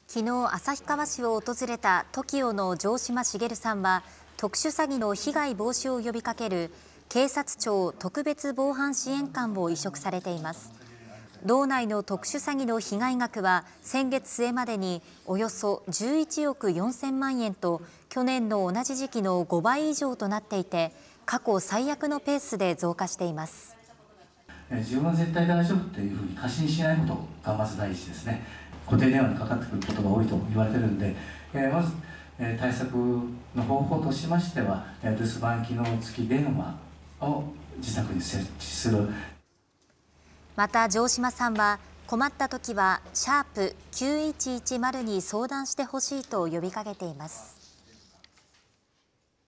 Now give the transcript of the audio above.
昨日、旭川市を訪れた TOKIO の城島茂さんは、特殊詐欺の被害防止を呼びかける警察庁特別防犯支援官を委嘱されています。道内の特殊詐欺の被害額は先月末までにおよそ11億4000万円と去年の同じ時期の5倍以上となっていて、過去最悪のペースで増加しています。 自分は絶対大丈夫というふうに過信しないことがまず第一ですね。固定電話にかかってくることが多いと言われているので、まず対策の方法としましては、留守番機能付き電話を自宅に設置する。 また城島さんは、困った時は#9110に相談してほしいと呼びかけています。